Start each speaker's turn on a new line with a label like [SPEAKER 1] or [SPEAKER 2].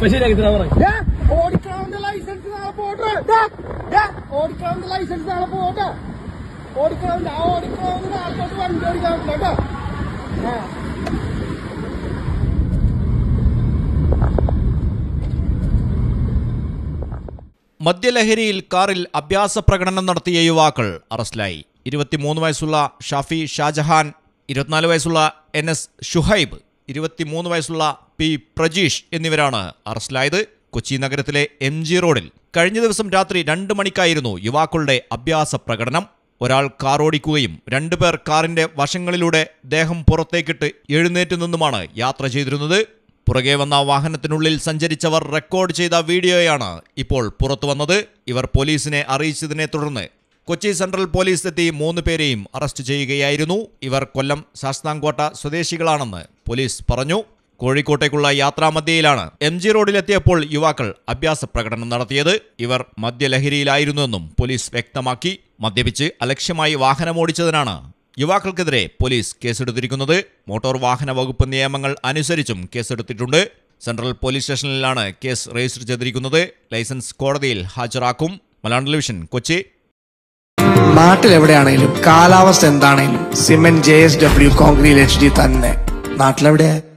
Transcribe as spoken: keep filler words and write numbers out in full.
[SPEAKER 1] ഓടിക്കാവുന്ന licence നാളെ പോട്ടെ ഓടിക്കാവുന്ന licence നാളെ പോട്ടെ ഓടിക്കാവുന്ന ആ ഓടിക്കാവുന്ന ആൾക്കാർക്ക് വണ്ടി ഓടിക്കാൻ കേട്ടോ.
[SPEAKER 2] മദ്യലഹരിയിൽ കാറിൽ അഭ്യാസ പ്രകടനം നടത്തിയ യുവാക്കൾ അറസ്റ്റിലായി. ഇരുപത്തിമൂന്ന് വയസ്സുള്ള ഷാഫി ഷാജഹാൻ, ഇരുപത്തിനാല് വയസ്സുള്ള എൻ എസ് ഷുഹൈബ്, ഇരുപത്തിമൂന്ന് വയസ്സുള്ള പി പ്രജീഷ് എന്നിവരാണ് അറസ്റ്റിലായത്. കൊച്ചി നഗരത്തിലെ എം ജി റോഡിൽ കഴിഞ്ഞ ദിവസം രാത്രി രണ്ട് മണിക്കായിരുന്നു യുവാക്കളുടെ അഭ്യാസ പ്രകടനം. ഒരാൾ കാർ ഓടിക്കുകയും രണ്ടുപേർ കാറിന്റെ വശങ്ങളിലൂടെ ദേഹം പുറത്തേക്കിട്ട് എഴുന്നേറ്റ് നിന്നുമാണ് യാത്ര ചെയ്തിരുന്നത്. പുറകെ വന്ന വാഹനത്തിനുള്ളിൽ സഞ്ചരിച്ചവർ റെക്കോർഡ് ചെയ്ത വീഡിയോയാണ് ഇപ്പോൾ പുറത്തു വന്നത്. ഇവർ പോലീസിനെ അറിയിച്ചതിനെ തുടർന്ന് കൊച്ചി സെൻട്രൽ പോലീസ് എത്തി മൂന്ന് പേരെയും അറസ്റ്റ് ചെയ്യുകയായിരുന്നു. ഇവർ കൊല്ലം ശാസ്താംകോട്ട സ്വദേശികളാണെന്ന് പോലീസ് പറഞ്ഞു. കോഴിക്കോട്ടേക്കുള്ള യാത്രാമധ്യയിലാണ് എം ജി റോഡിലെത്തിയപ്പോൾ യുവാക്കൾ അഭ്യാസ പ്രകടനം നടത്തിയത്. ഇവർ മദ്യലഹരിയിലായിരുന്നുവെന്നും പോലീസ് വ്യക്തമാക്കി. മദ്യപിച്ച് അലക്ഷ്യമായി വാഹനമോടിച്ചതിനാണ് യുവാക്കൾക്കെതിരെ പോലീസ് കേസെടുത്തിരിക്കുന്നത്. മോട്ടോർ വാഹന വകുപ്പ് നിയമങ്ങൾ അനുസരിച്ചും കേസെടുത്തിട്ടുണ്ട്. സെൻട്രൽ പോലീസ് സ്റ്റേഷനിലാണ് കേസ് രജിസ്റ്റർ ചെയ്തിരിക്കുന്നത്. ലൈസൻസ് കോടതിയിൽ ഹാജരാക്കും. മലയാളം ടെലിവിഷൻ, കൊച്ചി.
[SPEAKER 3] നാട്ടിലെവിടെയാണെങ്കിലും കാലാവസ്ഥ എന്താണെങ്കിലും cement J S W concrete H D തന്നെ. നാട്ടിലെവിടെ